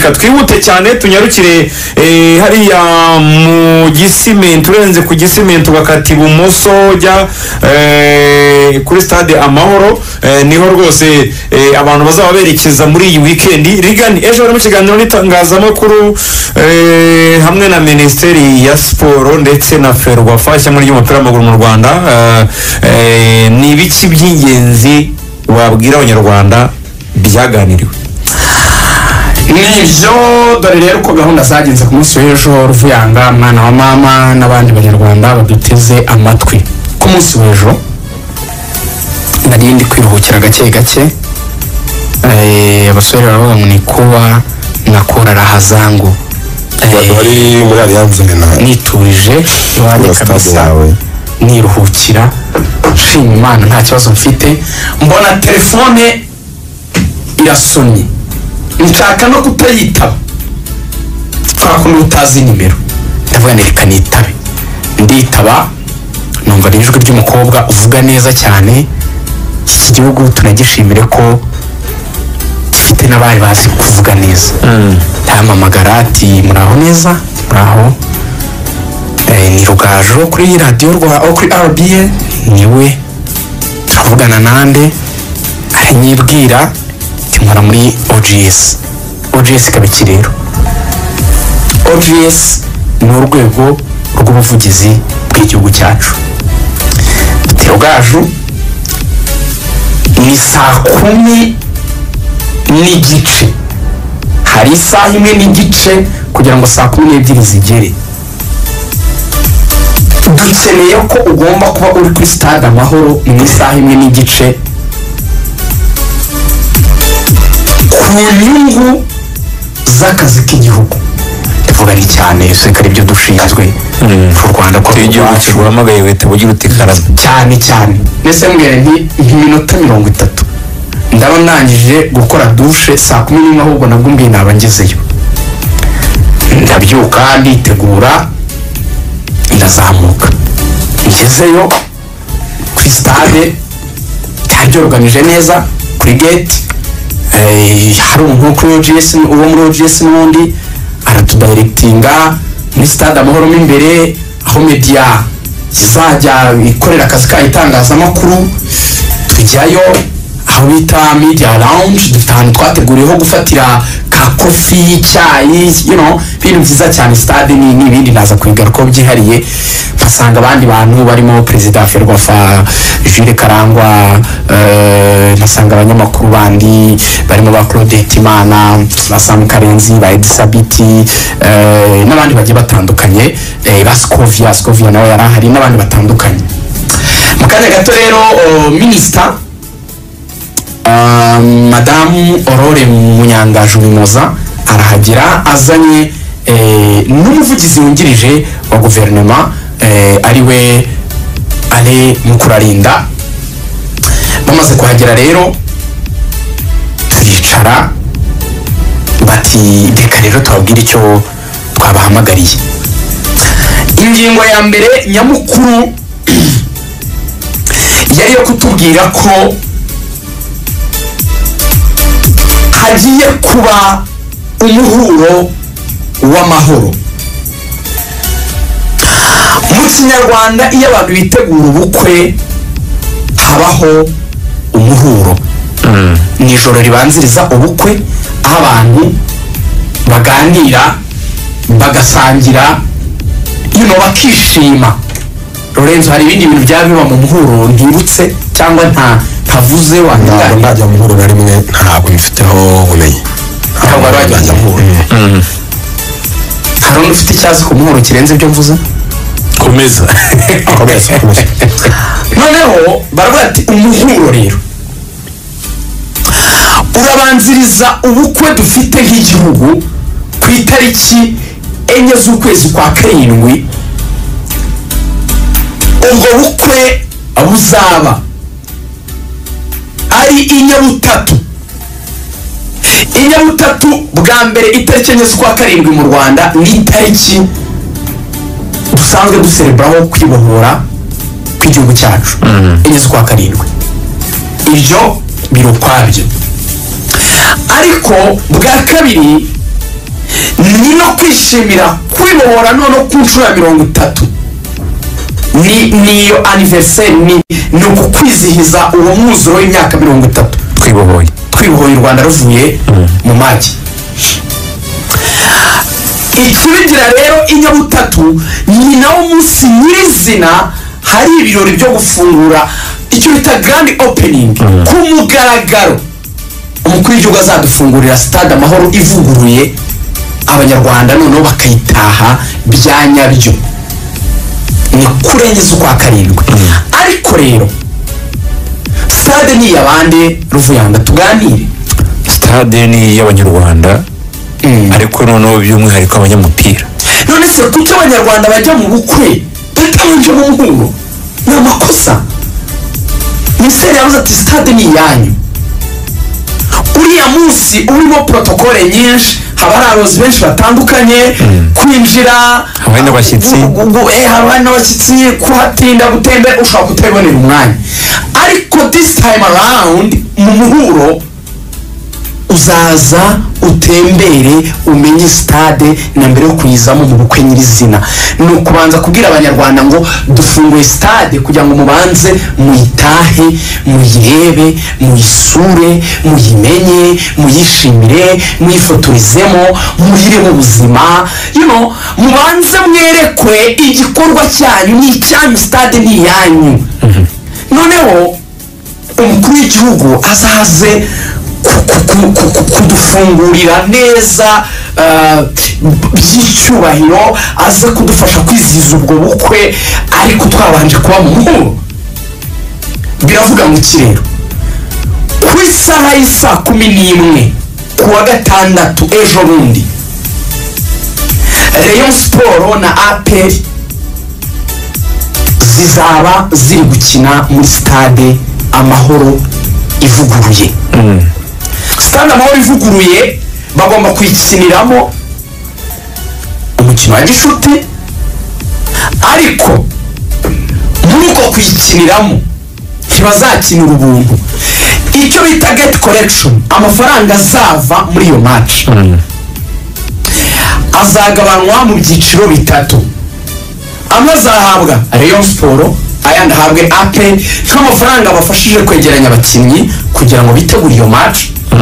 reka twihute cyane tunyarukire hariya mu Gisimenti urenze ku Gisimenti ugakata ibumoso jya kuri stade Amahoro niho rwose abantu bazaba berekeza muri iyi weekend rigani ejo bari mu kiganiro n'itangazamakuru hamwe na Ministeri ya Siporo ndetse na Ferwafa cyangwa ry'umupira w'amaguru mu Rwanda ni ibiki by'ingenzi wabwira abanyarwanda byaganiriwe nivyo dore rero ko gahunda zagenze ku munsi w'ejo Ruvuyanga mwana wa mama n'abandi banyarwanda baduteze amatwi ku munsi w'ejo narindi kwiruhukira gake gake abasore baravuga ngo ni kuba nakora raha zangu bari muri Alliance niturije iwanjye kabisa niruhukira shima Imana nta kibazo mfite mbona telefone irasomye nshaka no kutayitaba twakundi utazi nimero ndavuga reka nitabe nditaba numva ijwi ry'umukobwa uvuga neza cyane iki gihugu tunagishimire ko gifite n'abari bazi kuvuga neza ndamamagara ati muraho neza muraho ni Rugaju kuri radio kuri RBA niwe turavugana nande aranyibwira timara muri OGS kabiki rero OGS ni urwego rw'ubuvugizi bw'igihugu cyacu Rugaju ni saa 10 n'igice hari isaha imwe n'igice kugira ngo saa 12 zigere dukeneye ko ugomba kuba uri kuri stade Amahoro mu isaha imwe n'igice ku nyungu z'akazi k'igihugu tuvuga ni cyane sekari byo dushinzwe mu Rwanda ko igihugu kiramagaye wete bugira utikarama cyane nese mbwira nti iminota 30 ndaba nangije gukora douche saa 10 ahubwo nabwo mbwiye nabangezeyo ndabyuka nditegura ndazamuka ngezeyo kuri stade cyari organize neza kuri gate hari umuntu kuri OGS uwo muri OGS n'undi aratudirectinga muri stade Amahoro imbere aho media izajya ikorera akazi ka itangazamakuru tujyayo aho bita media lounge dufitanye twateguriyeho gufatira ka coffee cyayi bintu byiza cyane stade n'ibindi naza kwigaruka byihariye basanga abandi bantu barimo president Ferwafa Jules Karangwa basanga abanyamakuru bandi barimo ba Claude Timana basanga Karenzi ba Edisabiti n'abandi bagiye batandukanye ba Scovia nawe yarahari n'abandi batandukanye mu kanya gato rero minister Madame Aurore Munyangaju Mimoza arahagera azanye n'umuvugizi wungirije wa guverinoma ariwe Ale Mukurarinda bamaze kuhagera rero turicara bati reka rero tubabwire icyo twabahamagariye ingingo ya mbere nyamukuru yari yo kutubwira ko hagiye kuba umuhuro w'amahoro mu Kinyarwanda iyo abantu bitegura ubukwe habaho umuhuro ni ijoro ribanziriza ubukwe aho abantu baganira bagasangira bakishima Lorenzo hari ibindi bintu byabiba mu muhuro ndibutse cyangwa ntavuze wandagara ndajya mu muhuro na rimwe ntabwo mfiteho ubumenyi ntabwo bajya mu muhuro hari ufite icyazi ku muhuro kirenze ibyo mvuze komeza noneho baravuga ati umuhuro rero urabanziriza ubukwe dufite nk'igihugu ku itariki 4 z'ukwezi kwa karindwi ubwo bukwe buzaba ari inyabutatu bwa mbere itariki 4 z'ukwa karindwi mu Rwanda ni itariki dusanzwe dusereburaho kwibohora kw'igihugu cyacu 4 z'ukwa karindwi ibyo biro kwabyo ariko bwa kabiri kwishimira kwibohora none ku nshuro ya 30 niyo anniversaire ni ukukwizihiza uwo mwuzuro w'imyaka 30 twibohoye u Rwanda ruvuye mu magi. Ikibigira rero inyabutatu ni nawo munsi nyirizina hari ibirori byo gufungura icyo bita grand opening ku mugaragaro. Umukuru w'igihugu azadufungurira stade Amahoro ivuguruye, abanyarwanda noneho bakayitaha bya nyabyo. Ni kurenza ukwa karindwi. Ariko rero stade ni yabande Ruvuyanga tuganire. Stade ni y'abanyarwanda ariko noneho by'umwihariko abanyamupira. None se kuki abanyarwanda bajya mu bukwe batabanje mu muhuro? Ni amakosa. Miseri yavuze ati stade ni yanyu. Uriya munsi urimo protokole nyinshi, haba hari abayobozi benshi batandukanye, kwinjira habaye n'abashyitsi, habaye n'abashyitsi, kuhatinda gutembera ushobora kutabonera umwanya. Ariko this time around mu muhuro uzaza utembere umenye stade na mbere yo kuyizamo mu bukwe nyirizina. Ni ukubanza kubwira abanyarwanda ngo dufunguye stade kugira ngo mubanze muyitahe, muyirebe, muyisure, muyimenye, muyishimire, muyifotorizemo, muyire mu buzima, mubanze mwerekwe igikorwa cyanyu ni icyanyu, stade ni iyanyu. Noneho umukuru w'igihugu azaze kudufungurira neza by'icyubahiro, aze kudufasha kwizihiza ubwo bukwe, ariko twabanje kuba mu muhuro. Biravuga ngo iki rero? Ku isaha y'isa 11 kuwa gatandatu ejo bundi, Rayon Sport na APR zizaba ziri gukina muri stade Amahoro ivuguruye. Stade Amahoro ivuguruye bagomba kuyikiniramo umukino wa gishuti, ariko muri uko kuyikiniramo ntibazakinira ubuntu. Icyo bita gate collection, amafaranga azava muri iyo match azagabanwa mu byiciro bitatu. Amwe azahabwa Rayon Sport, ayandi ahabwe APR nk'amafaranga bafashije kwegeranya abakinnyi kugira ngo bitegure iyo match.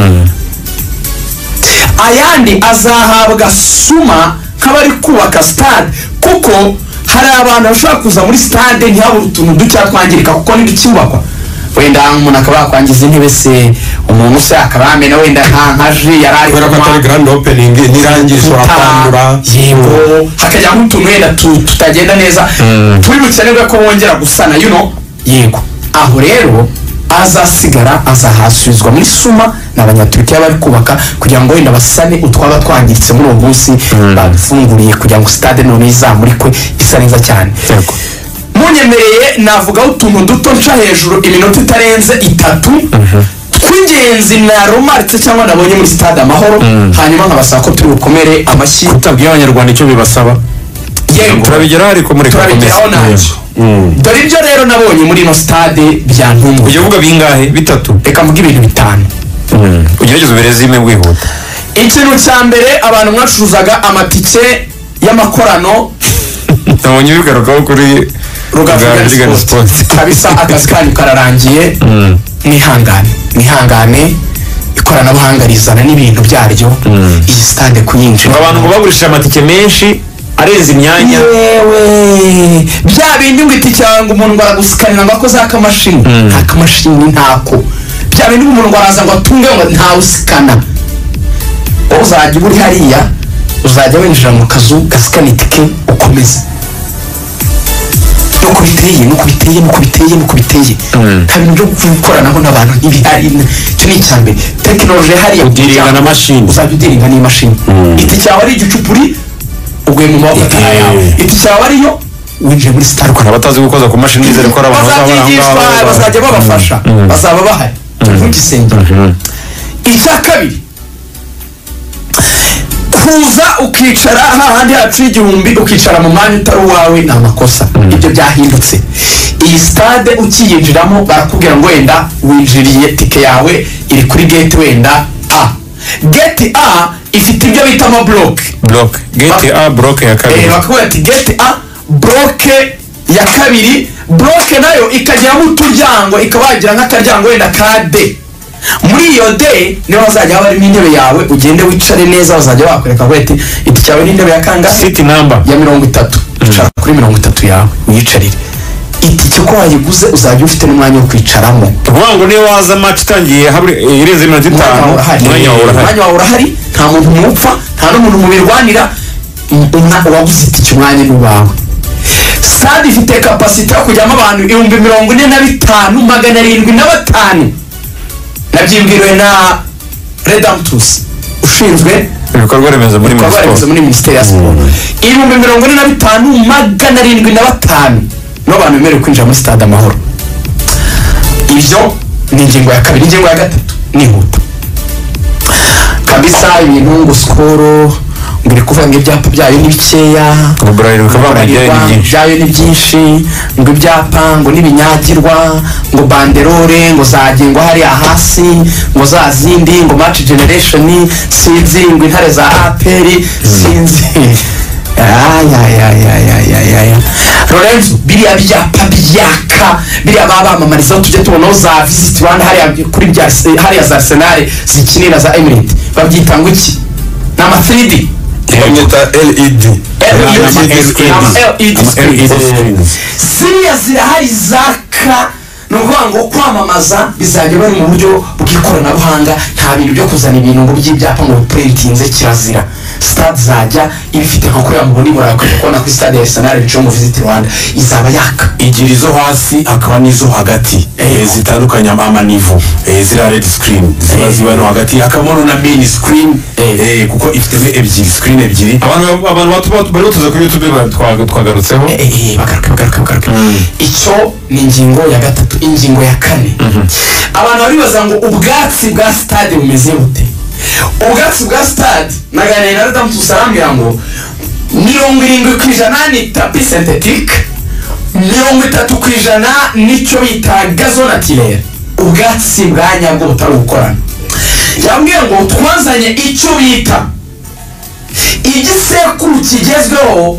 Ayandi azahabwa suma nk'abari kubaka stade, kuko hari abantu bashobora kuza muri stade ntihabure utuntu duke twangirika kuko ntiducyubakwa. Wenda umuntu akaba yakwangiza intebe se, umuntu se akaba yamena wenda nkaje yarari kubera ko atari grand opening nirangizwa kwandura, yego hakajya nk'utuntu wenda tutagenda neza, turi bukenerwe ko bongera gusana yego. Aho rero azasigara azahasubizwa muri suma n'abanyaturikiya bari kubaka kugira ngo wenda basane utwaba twangiritse muri uwo munsi badufunguriye kugira ngo stade none izamurikwe isa neza cyane. Munyemereye navuga utuntu duto nca hejuru iminota itarenze 3 tw'ingenzi na romaritse cyangwa nabonye muri stade Amahoro, hanyuma nkabasaba ko turi bukomere amashyi kutabwiye abanyarwanda icyo bibasaba. Yego turabigeraho ariko muri komeza. Dore ibyo rero nabonye muri ino stade byantunguye. Ujye uvuga bingahe? 3? Reka mvuge ibintu 5. Ugerageze uberezime bwihuta. Ikintu cya mbere, abantu mwacuruzaga amatike y'amakorano nabonye bigarukaho kuri Rugavugana Sport kabisa, akazi kanyu kararangiye. Nihangane ikoranabuhanga rizana n'ibintu byaryo. Iyi stade kuyinjira abantu ngo bagurisha amatike menshi arenze imyanya, yewe bya bindi ngo iti cyangwa umuntu baragusikanira ngo akoze akamashini, nta kamashini ntako. Bya bindi umuntu ngo araza ngo atunge ngo nta usikana. Uzajya uri hariya uzajya winjira mu kazu gasikana itike ukomeza. Nuko biteye nta bintu byo gukoranaho n'abantu ntibihari. Icyo ni icyambere. Tekinoloji hariya udiringa na mashini, uzajya udiringa n'imashini. Iti cyawe ari igicupuri uguye mu maboko yawe, iti cyawe ariyo winjiye muri stade. Abatazi gukoza ku mashini nizere ko abantu bazajya babafasha, bazaba bahari ntugisenge. Icya kabiri, kuza ukicara hahandi haciye igihumbi ukicara mu mwanya utari uwawe ni amakosa. Ibyo byahindutse. Iyi stade ukiyinjiramo barakubwira ngo wenda winjiriye tike yawe iri kuri gate wenda A. Gate A ifite ibyo bita amabloke gate A bloke ya kabiri bakubwira ati gate A bloke ya kabiri, bloke nayo ikagiramo uturyango, ikaba yagira nk'akaryango wenda ka D. Muri iyo D niho hazajya harimo intebe yawe, ugende wicare neza, bazajya bakwereka ko iti cyawe n'intebe ya kangahe, seat number ya 30. Icara kuri 30 yawe wiyicarire. Itike ko wayiguze uzajya ufite n'umwanya wo kwicaramo. Ngo niyo waza match itangiye irenze 5 umwanya wawe urahari, nta muntu mupfa, nta n'umuntu mubirwanira, waguze itike umwanya n'uwawe. Stade ifite capacity yo kujyamo abantu 45,705. Nabyibwiriwe na Redemptus ushinzwe ibikorwa remezo muri Minisiteri ya Siporo. 45,705 no bantu bemerewe kwinjira muri Stade Amahoro. Ibyo ni ingingo ya kabiri. Ingingo ya gatatu ni huta kabisa, ibintu ngo skoro ngiri kuvuga ngo ibyapa byayo ni bikeya, ngo byayo ni byinshi, ngo ibyapa ngo nibinyagirwa, ngo banderore ngo zagengwa hari hasi, ngo za zindi ngo match generation sinzi, ngo intare za APR sinzi. Lorenzo biriya byapa byaka biriya babamamariza tujye tubona za Visit Rwanda kuri bya hariya za Arsenal zikinira za Emirates babyita ngo iki nama 3D LED Siriya zirahari zaka. Ni ukuvuga ngo kwamamaza bizajya bari mu buryo bw'ikoranabuhanga, nta bintu byo kuzana ibintu ngo by'ibyapa ngo printinze kirazira. Stade zajya ibifite nko kuri muboni murakoze kubona kuri Stade ya Arsenal bico mu Visit Rwanda izaba yaka. Igira izo hasi akaba nizo hagati zitandukanya amanivo, zira red screen ziba no hagati, akamono na main screen kuko ifite ebyiri screen ebyiri. abantu bari tuza kuri YouTube twagarutseho bagaruka. Icyo ni ingingo ya gatatu. Ingingo ya kane, abantu baribaza ngo ubwatsi bwa stade bumeze bute. Ubwatsi bwa stade naganira na Redemptus arambwira ngo 70% ni tapi synthetique, 30% nicyo bita gazon naturel, ubwatsi bwa nyabwo butari gukorana. Yambwiye ngo twazanye icyo bita igisekuru kigezweho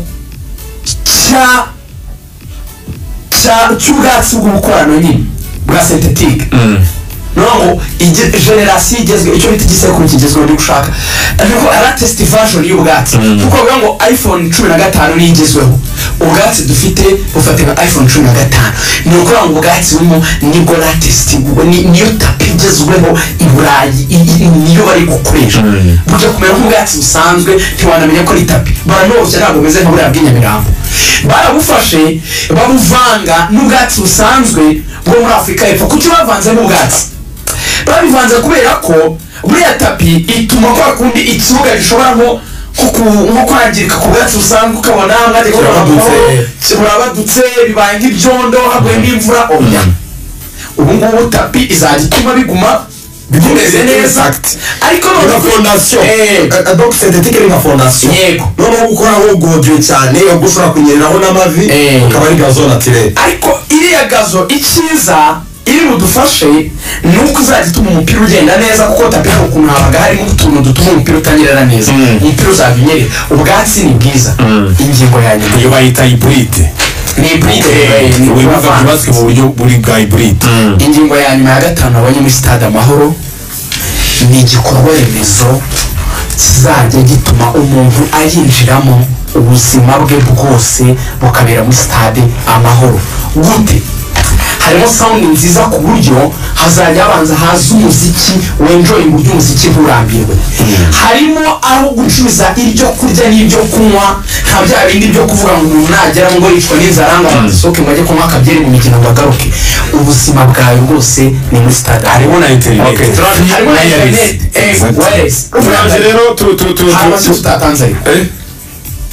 cy'ubwatsi bw'ubukorano nyine bwa synthetique. No generation igezwe icyo bita igisekuru kigezweho ndi gushaka ariko aratest version y'ubwatsi kuko bivuga ngo iPhone 15 ni igezweho. Ubwatsi dufite bufatira iPhone 15 ni ukora ngo ubwatsi burimo nibwo latest niyo tapi igezweho i Burayi niyo bari gukoresha. Burya kumera nk'ubwatsi busanzwe ntiwanamenya ko ari tapi, baranoroshye ntabwo bumeze nka buriya bw'inyamirambo. Barabufashe babuvanga n'ubwatsi busanzwe bwo muri Afurika y'Epfo. Kuki bavanze n'ubwatsi? Babivanze kubera ko buriya tapi ituma kwa kundi ikibuga gishobora nko kwangirika ku bwatsi busanzwe, ukabona burabadutse bibaye nk'ibyondo haguye n'imvura. Ubu ngubu tapi izajya ituma biguma bimeze neza, ariko no fondation donc synthetique ni fondation yego no gukora aho godre cyane yo gushora kunyereraho n'amavi ukaba ari gazon naturel. Ariko iriya gazo ikiza iri budufashe nuko uzajya ituma umupira ugenda neza, kuko tapi hari ukuntu habaga harimo utuntu dutuma umupira utanyerera neza, umupira uzabinyerera. Ubwatsi ni bwiza. Ingingo ya nyuma iyo bayita hybride, ni hybride, ni ubuvuzi mu buryo buri bwa hybride. Ingingo ya nyuma ya gatanu abonye muri Stade Amahoro ni igikorwa remezo kizajya gituma umuntu ayinjiramo ubuzima bwe bwose bukabera muri Stade Amahoro. Gute? Harimo sound nziza ku buryo hazajya abanza haza umuziki wenjoy mu by'umuziki nturambirwe. Harimo aho gucuruza ibyo kurya n'ibyo kunywa, nta bya bindi byo kuvuga ngo umuntu nagera ngo yicwa n'inzara ngo asohoke ngo ajye kunywa akabyeri mu mikino ngo agaruke. Ubuzima bwawe bwose ni muri Stade. Harimo na internet, harimo na internet wireless. rero tutatanze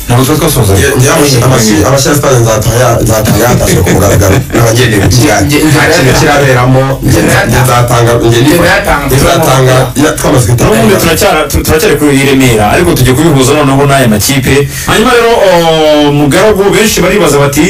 ntabwo tuba twasoza abashyira stade nzatanga yatashe ku mugaragaro n'abagendeye mu kiganiro kiraberamo nzatanga twamaze kwita n'ubundi turacyari kuri Remera ariko tugiye kubihuza noneho n'aya makipe hanyuma rero mugaragu benshi baribaza bati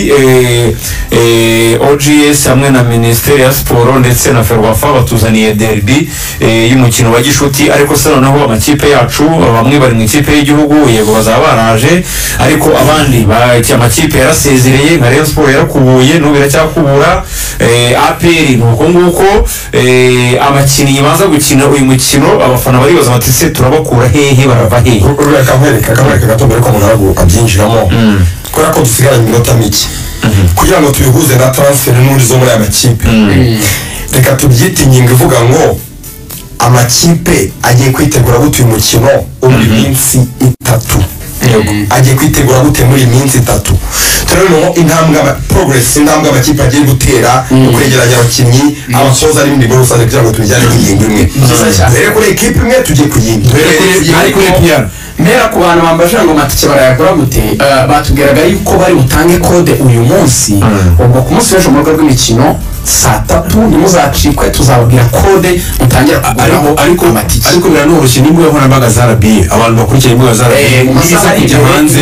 OGS hamwe na Minisiteri ya Siporo ndetse na Ferwafa batuzaniye derby y'umukino wa gishuti ariko se noneho amakipe yacu bamwe bari mu ikipe y'igihugu yego bazaba baraje ariko abandi amakipe yarasezereye nka Rayon Sport yarakubuye n'ubu iracyakubura APR nuko nguko abakinnyi baza gukina uyu mukino abafana baribaza bati se turabakura hehe barava hehe kamwereka gato mbere ko mugaragu abyinjiramo kubera ko dusigaranye iminota mike kugira ngo tubihuze na transfer n'undi zo muri aya makipe reka tubyite ingingo ivuga ngo amakipe agiye kwitegura gute uyu mukino muri minsi itatu agiye kwitegura gute muri minsi itatu turabona intambwe intambwe amakipe agiye gutera kwegeranya abakinnyi abasoza n'ibindi muri rusange kugira ngo tubijyane ku ngingo imwe duhere kuri ekipe imwe tujye ku yindi duhere kuri piyano mbera ku bantu bambaje ngo amatike barayagura gute batubwiraga yuko bari butange kode uyu munsi ubwo ku munsi w'ejo mu rugo rw'imikino saa 3 nimuzacikwe tuzababwira kode mutangira kuguraho ariko amatike ariko biranoroshye n'imbuga nkoranyambaga za RBA abantu bakurikiye imbuga za RBA n'iza kujya hanze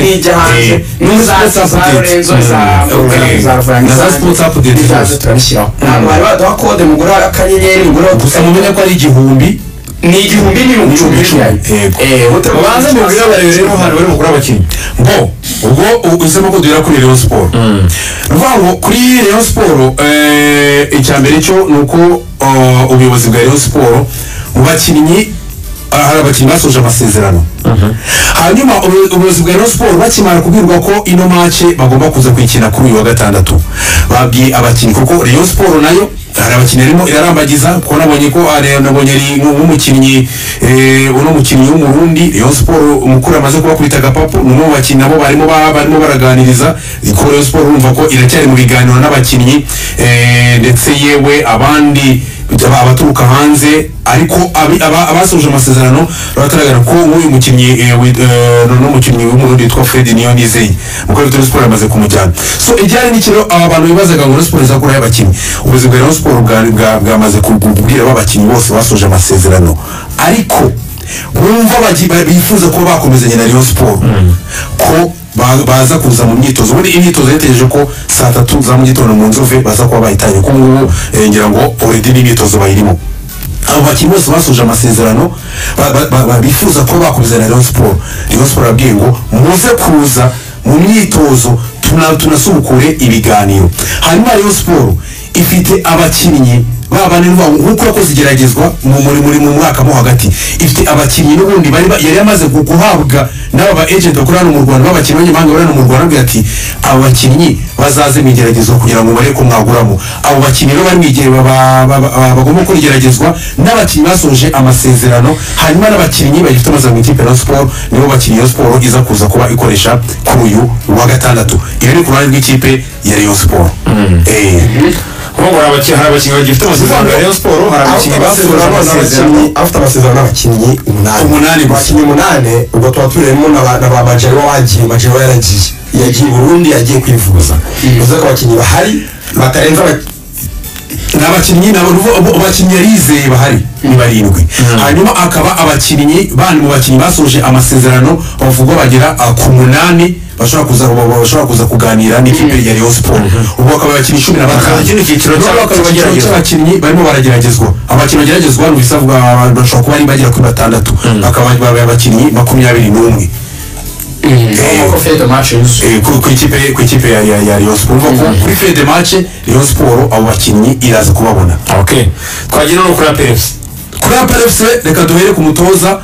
n'iza za Lorenzo za sports update turabishyiraho ntabwo bari baduha kode mugura akanyenyeri mugura gusa mumenye ko ari igihumbi ni igihumbi n'ibihumbi ubanza mubwira abarebe rero hano bari mukuru abakinnyi ngo ubwo usema ko duhera kuri Rayon Sport ruvuga ngo kuri Rayon Sport icya mbere cyo ni uko ubuyobozi bwa Rayon Sport mu bakinnyi hari abakinnyi basoje amasezerano hanyuma ubuyobozi bwa Rayon Sport bakimara kubwirwa ko ino match bagomba kuza kwikina kuri uyu wa gatandatu babwiye abakinnyi kuko Rayon Sport nayo hari abakinnyi arimo irarambagiza kuko nabonye ko nabonye ari nk'umukinnyi uno mukinnyi w'umurundi Rayon Sport umukuru amaze kubakubita agapapu n'umwe mu bakinnyi nabo barimo baraganiriza ko Rayon Sport urumva ko iracyari mu biganiro n'abakinnyi ndetse yewe abandi abaturuka hanze ariko abasoje amasezerano baragaragara ko nk'uyu mukinnyi n'umukinnyi w'umurundi witwa Fred Niyonizeye muko Rayon Sport amaze kumujyana so ijyanye n'ikiro aba bantu bibazaga ngo Rayon Sport izakura y'abakinnyi ubuzi bwa Rayon Sport bwamaze kubwira abakinnyi bose basoje amasezerano ariko bumva bifuza ko bakomezanya na Rayon Sport ko baza kuza mu myitozo muri imyitozo yategereje ko saa 3 za mu gitondo mu nzove baza kuba bahitanye ko ngubu ngira ngo already n'imyitozo bayirimo abo bakinnyi bose basoje amasezerano bifuza ko bakomezanya na Rayon Sport ababwiye ngo muze kuza mu myitozo tunasubukure ibiganiro hanyuma Rayon Sport ifite abakinnyi babane nk'uko yakoze igeragezwa muri mu mwaka mo hagati ifite abakinnyi n'ubundi yari yamaze guhabwa n'aba agent bakora hano mu Rwanda b'abakinnyi b'abanyamahanga bari hano mu Rwanda agira ati abo bakinnyi bazaze mu igeragezwa kugira ngo bare ko mwaguramo abo bakinnyi rero bari mu igihe bagomba gukora igeragezwa n'abakinnyi basoje amasezerano hanyuma n'abakinnyi bagifite amazamu ikipe ya Sport nibo bakinnyi ya Sport iza kuza kuba ikoresha kuri uyu wa gatandatu iyo ni ku ruhande rw'ikipe ya Rayon Sport hari abakinnyi bagifite amasezerano ya Rayon Sport hari abakinnyi basoje amasezerano afite amasezerano n'abakinnyi umunani ubwo tuba turimo na ba Majero wagiye Majero yagiye Burundi yagiye kwivuza uvuze ko abakinnyi bahari batarenza n'abakinnyi abakinnyi yarizeye bahari ni barindwi hanyuma akaba abakinnyi bandi mu bakinnyi basoje amasezerano bavugwa bagera ku 8 bashobora kuza kuganira n'ikipe ya Rayon Sport ubwo akaba abakinnyi 15 ikindi cyiciro cy'abakinnyi barimo barageragezwa abakinnyi bageragezwa no bisabwa bashobora kuba ari bagera kuri 6 bakaba abakinnyi 21 ku ikipe ya Rayon Sport kuri fede de match Rayon Sport abo bakinnyi iraza kubabona twagira no kuri APRFC reka duhere ku mutoza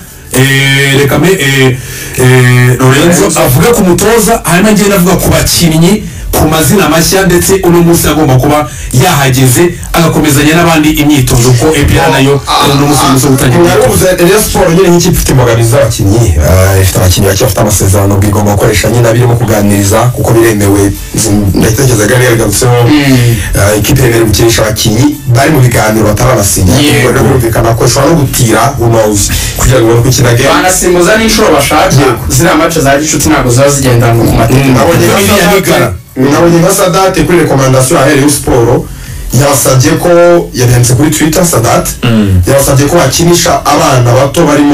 reka Lorenzo avuga ku mutoza hanyuma ngiye navuga ku bakinnyi ku mazina mashya ndetse uno munsi agomba kuba yahageze agakomezanya n'abandi imyitozo ko APR nayo uno munsi wo gutangira Rayon Sport nyine nk'ikipe ifite imbogamizi z'abakinnyi ifite abakinnyi bake bafite amasezerano bigomba gukoresha nyine abirimo kuganiriza kuko biremewe ndatekereza gari yagarutseho ikipe yemerewe gukinisha abakinnyi bari mu biganiro batarabasinya rero birumvikana ko ishobora no gutira who knows kugira ngo gukina game banasimbuza n'inshuro bashaka ziriya match za gicuti ntabwo ziba zigendana ku mategeko. nabonye nka Sadate kuri recommandation ya Rayon Sport yabasabye ko yanditse kuri Twitter Sadate yabasabye ko bakinisha abana bato barimo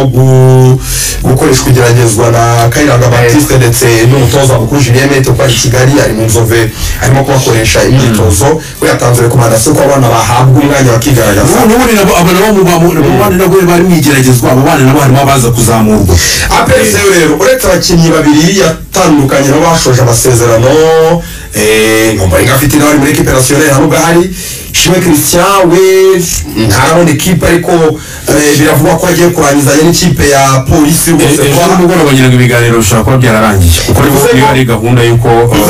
gukoreshwa igeragezwa na Kayiranga Baptiste ndetse n'umutoza mukuru Julien Mete kwa Kigali ari mu Nzove arimo kubakoresha imyitozo we yatanze recommandation ko abana bahabwa umwanya bakigaragaza n'ubundi nabo abana nabo bari mu igeragezwa abo bana nabo harimo abaza kuzamurwa APR rero uretse abakinnyi babiri yatandukanye nabo bashoje amasezerano Ngombaringa afite n'abari muri equipe nationale hano gahari Shimwe Christian we ntarabona equipe ariko biravugwa ko agiye kurangizanya n'ikipe ya polisi rwose kwa mugoroba bagira ngo ibiganiro bishobora kuba byararangiye kuko niba ari gahunda y'uko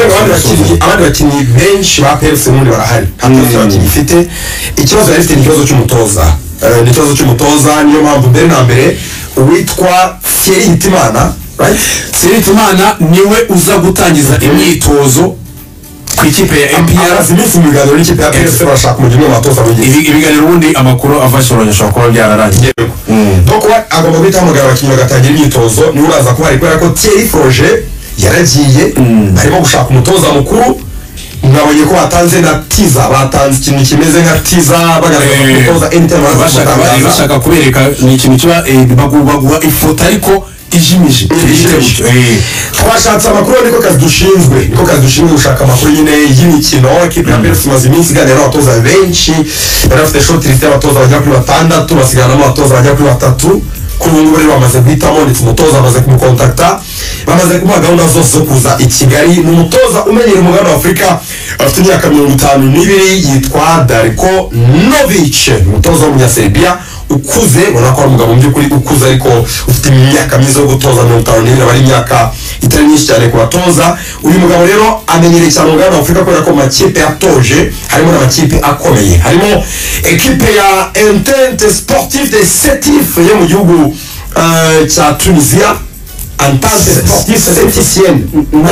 abandi bakinnyi benshi ba PFC n'undi barahari ntabwo abakinnyi ifite ikibazo yari ifite n'ikibazo cy'umutoza n'ikibazo cy'umutoza niyo mpamvu mbere na mbere uwitwa Thierry Hitimana Thierry Hitimana niwe uza gutangiza imyitozo ku ikipe ya APR iminsi mu biganiro n'ikipe ya PFC barashaka umujyi w'amatoza w'igihe ibiganiro ubundi amakuru avashoranye ashobora kuba byararangiye donc agomba guhita hamagara abakinnyi bagatangira imyitozo niwe uraza kuba ari kubera ko Thierry Froge yaragiye arimo gushaka umutoza mukuru mwabonye ko batanze na tiza batanze ikintu kimeze nka tiza bagaragaza umutoza anytime bashaka kubereka ni ikintu kiba baguha ifoto ariko ijimije twashatse amakuru niko kazi dushinzwe gushaka amakuru nyine y'imikino ikipe ya PFC imaze iminsi iganira n'abatoza benshi bari bafite short list y'abatoza bagera kuri 6 basigarana n'abatoza bagera kuri 3 kuri ubu rero bamaze guhitamo ndetse umutoza amaze kumukontakta bamaze kumuha gahunda zose zo kuza i Kigali ni umutoza umenyera umugabane wa Afurika afite imyaka 52 yitwa Darko Novic umutoza w'umunyaserbia ukuze ubona ko ari umugabo mu by'ukuri ukuze ariko ufite imyaka myiza yo gutoza 52 bari imyaka itari myinshi cyane ku batoza uyu mugabo rero amenyereye cyane umugabane wa Afurika kubera ko makipe yatoje harimo n'amakipe akomeye harimo ekipe ya Entente Sportive de Sétif yo mu gihugu cya Tunisia Entente Sportive Sétifienne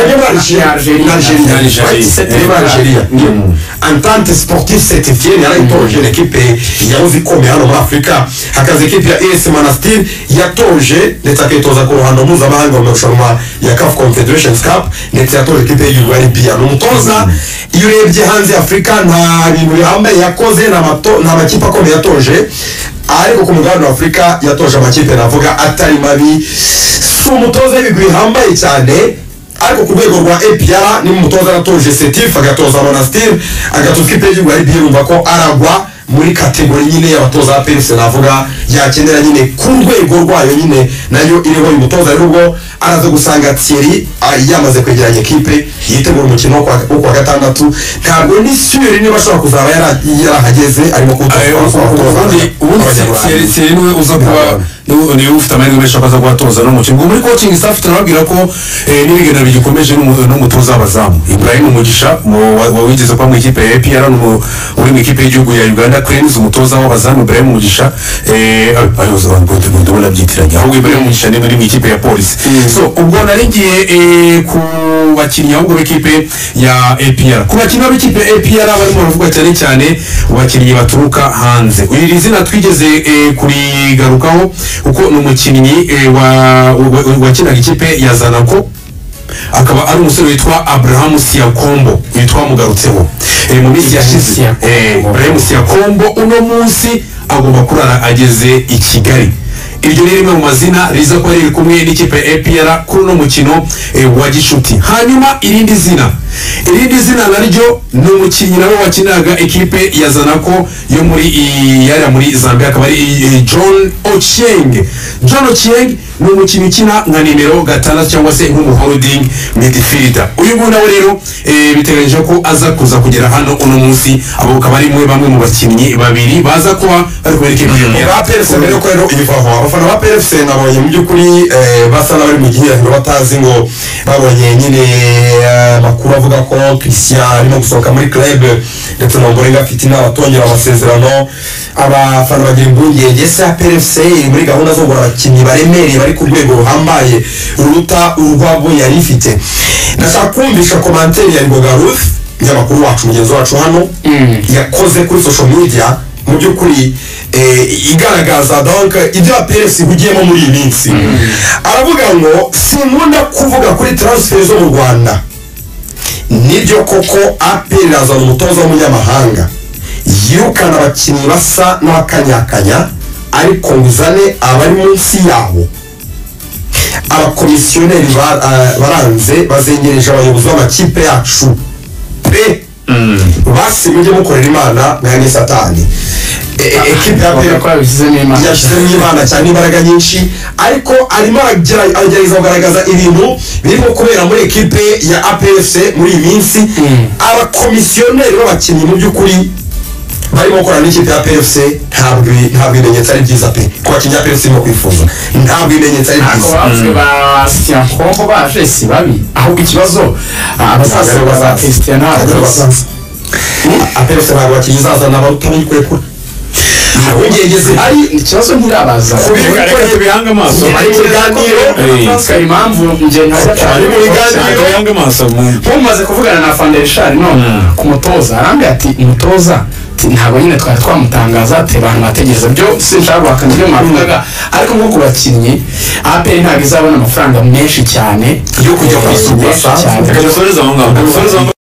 Algérie Entente Sportive Sétifienne yarayitoje l'équipe yahoze ikomeye hano muri Afurika hakaza ekipe ya AS Monastir yatoje ndetse akitoza ku ruhando mpuzamahanga mu marushanwa ya CAF Confederations Cup ndetse yatoje ekipe y'igihugu ya Libya n'umutoza iyo urebye hanze Afurika nta bintu bihambaye yakoze nta makipe akomeye yatoje ariko ku mugabane wa Afurika yatoje amakipe navuga atari mabi si umutoza w'ibigwi bihambaye cyane ariko ku rwego rwa APR ni umutoza yatoje Sétif agatoza Monastir agatoza ikipe y'igihugu ya Libya urumva ko aragwa muri kategori nyine y'abatoza ba PFC navuga yakenera nyine ku rwego rwayo nyine nayo iriho uyu mutoza rero ubwo araza gusanga Thierry yamaze kwegeranya ekipe yitegura umukino wo kwa gatandatu ntabwo ni sure niba ashobora kuzaba yarahageze arimo ubundi Thierry niwe uza kuba niwe ufite amahirwe menshi akaza guhatoza n'umukino ubwo muri coaching staff turababwira ko n'ibiganiro bigikomeje n'umutoza w'abazamu Ibrahim Umugisha wigeze kuba mu ikipe ya APR uri mu ikipe y'igihugu ya Uganda Cranes umutoza w'abazamu Ibrahim Umugisha ayoza abantu ndabona byitiranye ahubwo Ibrahim Umugisha ni muri mu ikipe ya polisi so ubwo naringiye ku bakinnyi ahubwo b'ikipe ya APR ku bakinnyi b'ikipe ya APR barimo baravuga cyane cyane abakinnyi baturuka hanze iri zina twigeze kurigarukaho uko ni umukinnyi wakinaga ikipe ya Zanaco akaba ari umusore witwa Abraham Siakombo witwa mugarutseho mu minsi yashize Abraham Siakombo uno munsi agomba kurara ageze i Kigali iryo ni rimwe mu mazina riza ko riri kumwe n'ikipe ya APR kuri uno mukino wa gishuti hanyuma irindi zina naryo ni umukinnyi nawe wakinaga ekipe ya Zanaco yo muri Zambia akaba ari John Ochieng ni umukinnyi ukina nka nimero 6 cyangwa se nk'umuholding midfielder uyu nguyu nawe rero biteganyije ko aza kuza kugera hano uno munsi abo bakaba ari bamwe mu bakinnyi babiri baza kuba bari kubera ekipe ya PFC mbere ko rero ivaho abafana ba PFC nabonye mu by'ukuri basa n'abari mu gihe batazi ngo babonye nyine makuru avuga ko Christian arimo gusohoka muri club ndetse na Ombolenga afite inama atongera amasezerano abafana bagira impungenge ese APRFC muri gahunda zo kugura abakinnyi baremereye bari ku rwego ruhambaye ruruta urwabo yari ifite. Ndashaka kumvisha komantere ya Ngoga Ruth y'amakuru wacu mugenzi wacu hano yakoze kuri social media mu by'ukuri igaragaza donc ibyo APRFC hugiyemo muri iyi minsi. Aravuga ngo sinkunda kuvuga kuri transfer zo mu Rwanda, nibyo koko APR irazana umutoza w'umunyamahanga yirukana abakinnyi basa n'abakanyakanya ariko nguzane abari munsi yabo. Abakomisiyoneri baranze bazengereje abayobozi b'amakipe yacu pe basi mujye mukorera Imana mwange Satani. Ekipe ya APR yashyizemo Imana cyane imbaraga nyinshi ariko arimo agerageza kugaragaza ibintu birimo kubera muri ekipe ya APRFC muri iyi minsi. Abakomisiyoneri b'abakinnyi mu by'ukuri barimo gukora n'ikipe ya APRFC ntabwo ibimenyetso ari byiza pe ku bakinnyi APRFC irimo kwifuza, ntabwo ibimenyetso ari byiza. Abazwe ba Christian Kombo baje si babi ahubwo ikibazo abasasira ba Christian APRFC ntabwo bakinnyi izazana abarutamenya kurekura ungegeze hari ikibazo ntirabaza kubireka bihanga amaso ari mu biganiro kari impamvu nje ari mu biganiro bihanga amaso mumaze kuvugana na Fandershari no ku mutoza arambye ati umutoza ntabwo nyine twari twamutangaza ati abantu bategereza byo sinshaka guhakana ibyo mwavugaga ariko nko ku bakinnyi APR ntabwo izabona amafaranga menshi cyane yo kujya kwisugura cyane.